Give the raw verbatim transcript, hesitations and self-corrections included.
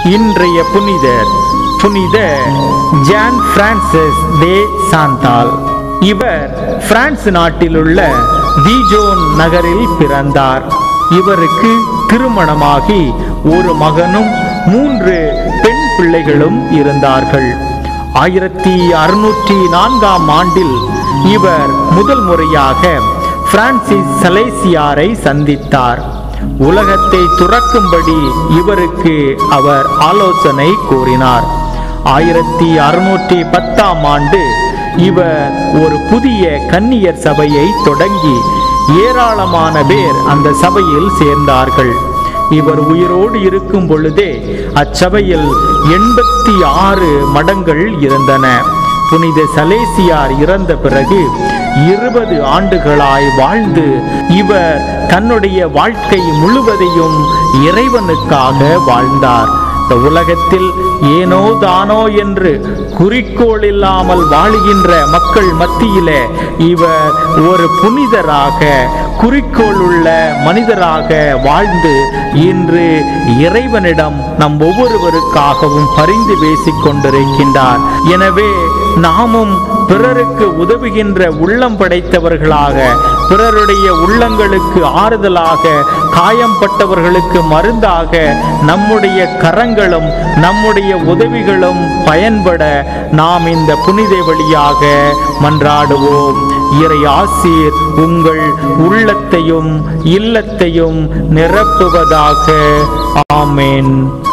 இன்றைய புனிதர் புனித ஜான் பிரான்சிஸ் டே சாந்தால். இவர் பிரான்ஸ் நாட்டிலுள்ள டிஜோன் நகரில் பிறந்தார். இவருக்கு திருமணமாகி ஒரு மகனும் மூன்று பெண் பிள்ளைகளும் இருந்தார்கள். ஆயிரத்தி அறுநூற்றி நான்காம் ஆண்டில் இவர் முதல் முறையாக பிரான்சிஸ் சலேசியாரை சந்தித்தார். உலகத்தை துறக்கும்படி இவருக்கு அவர் ஆலோசனை கூறினார். ஆயிரத்தி அறுநூற்றி பத்தாம் ஆண்டு இவர் ஒரு புதிய கன்னியர் சபையை தொடங்கி ஏராளமான பேர் அந்த சபையில் சேர்ந்தார்கள். இவர் உயிரோடு இருக்கும் பொழுதே அச்சபையில் எண்பத்தி ஆறு மடங்கள் இருந்தன. புனித சலேசியார் இறந்த பிறகு இருபது ஆண்டுகளாய் வாழ்ந்து இவர் தன்னுடைய வாழ்க்கை முழுவதையும் இறைவனுக்காக வாழ்ந்தார். இந்த உலகத்தில் ஏனோ தானோ என்று குறிக்கோள் இல்லாமல் வாழுகின்ற மக்கள் மத்தியிலே இவர் ஒரு புனிதராக, குறிக்கோள் உள்ள மனிதராக வாழ்ந்து இன்று இறைவனிடம் நம் ஒவ்வொருவருக்காகவும் பரிந்து பேசிக் கொண்டிருக்கின்றார். எனவே நாமும் பிறருக்கு உதவுகின்ற உள்ளம் படைத்தவர்களாக, பிறருடைய உள்ளங்களுக்கு ஆறுதலாக, காயம்பட்டவர்களுக்கு மருந்தாக நம்முடைய கரங்களும் நம்முடைய உதவிகளும் பயன்பட நாம் இந்த புனித வழியாக மன்றாடுவோம். இறை ஆசீர் உங்கள் உள்ளத்தையும் இல்லத்தையும் நிரப்புவதாக. ஆமென்.